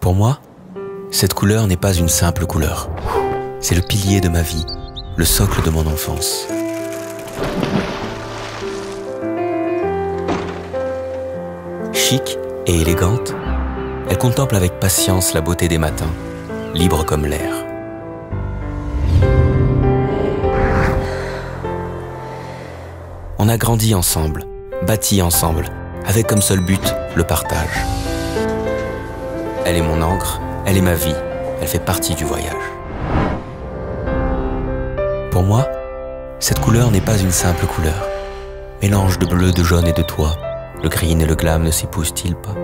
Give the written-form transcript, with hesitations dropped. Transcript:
Pour moi, cette couleur n'est pas une simple couleur. C'est le pilier de ma vie, le socle de mon enfance. Chic et élégante, elle contemple avec patience la beauté des matins, libre comme l'air. On a grandi ensemble, bâti ensemble, avec comme seul but le partage. Elle est mon encre, elle est ma vie, elle fait partie du voyage. Pour moi, cette couleur n'est pas une simple couleur. Mélange de bleu, de jaune et de toi, le green et le glam ne s'épousent-ils pas?